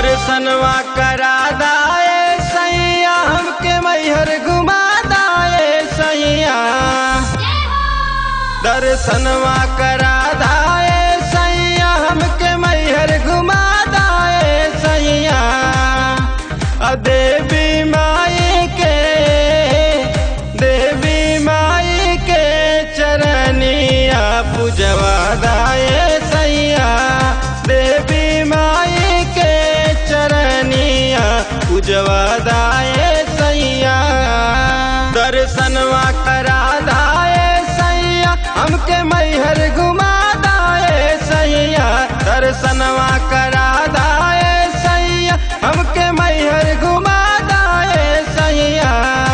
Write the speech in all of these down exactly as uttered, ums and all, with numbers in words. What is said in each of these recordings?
दर्शनवा करा दाए सैया हमके मैहर घुमा दाए सैया। दर्शनवा करा दाए सैया हमके मैहर घुमा दाए सैया। देवी माई के देवी माई के चरनिया पूजवा दाए सैया। देवी माई के चरनिया पूजवा दाए सैया। दर्शनवा करा दाए सैया हमके मैहर घुमा दाए सैया। दर्शनवा करा दाए सैया हमके मैहर घुमा दाए सैया।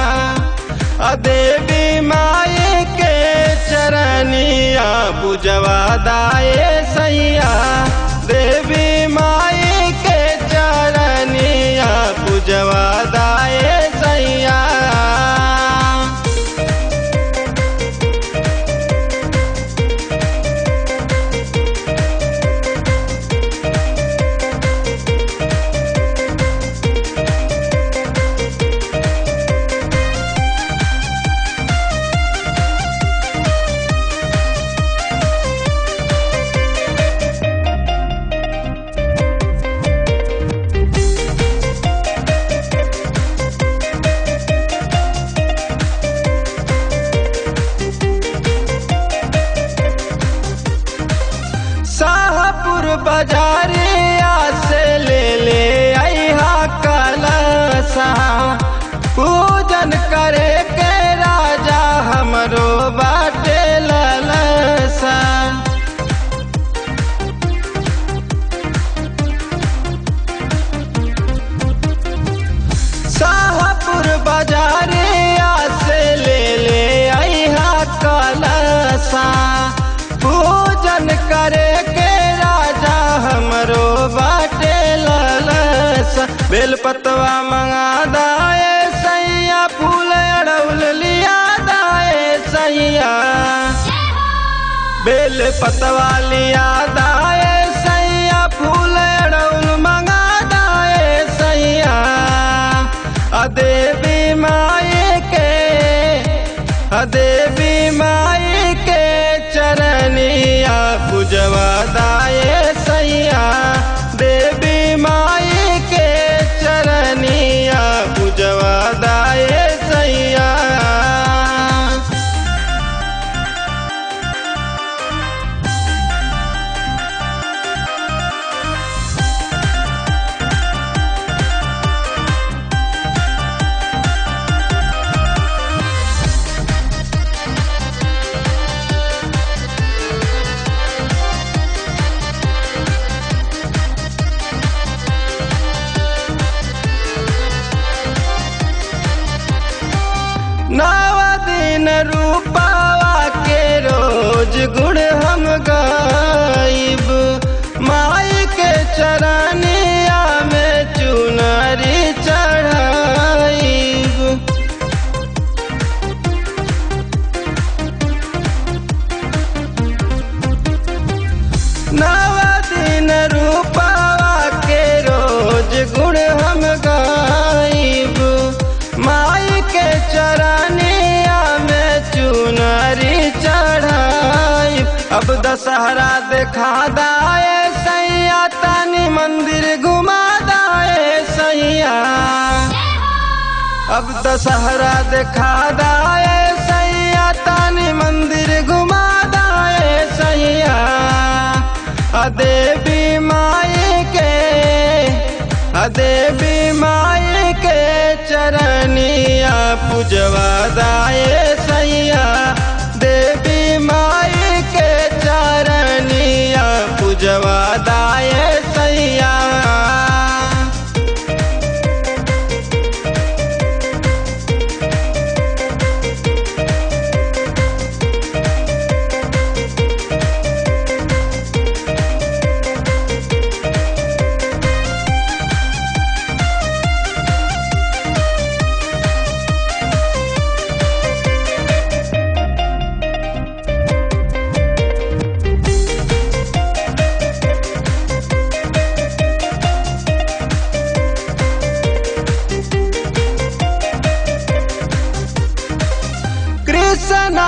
देवी माई के चरनिया पूजवा दाए सैया। देवी माई के चरनिया पूजवा दाए सैया। शाहपुर बाजारिया से ले ले आइहा कलशा। पूजन करे के राजा हमरो बाटे ललसा। शाहपुर बाजारिया से ले ले आइहा कलशा। पूजन करे के राजा हमरो बाटे ललसा। बेलपतवा मंगा दाए सैया फूल अड़ौल लिया दाए सैया। बेलपतवा लिया दाए सैया फूल अड़ौल मंगा दाए सैया। देवी माई के देवी माई के चरनिया पूजवा दाए सैया। देवी माई के चरनिया पूजवा दाए सैया। नवा दिन रूपावा के रोज गुण हम गाइब। माई के चरनिया में चुनरी चढ़ाइब। नवा दिन रूपावा के रोज गुण हम गाइब। माई के चरनिया में चुनरी चढ़ाई। अब दशहरा देखा दाए सैया तानी मंदिर घुमा दाए सैया। अब दशहरा देखा दाए सैया तानी मंदिर घुमा दाए सैया। देवी माई के देवी माई के चरनिया पूजवा दाए सैया। देवी माई के चरनिया पूजवा दाए सैया।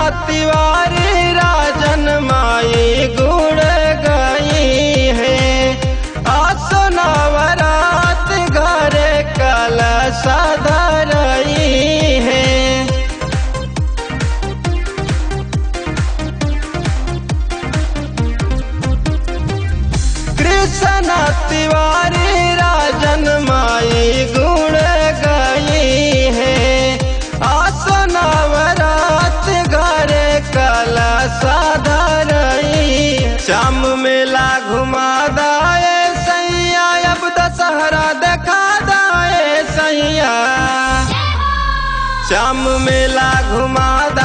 तिवारी राजन माई गुण गई है। आसो नवरात घरे कलश धरई है। कृष्ण तिवारी राजन माई गुण गई है। आसो नवरात घरे कलश धरई। श्याम मेला घुमा दाए सैया अब दशहरा देखा दाए सैया। श्याम मेला घुमा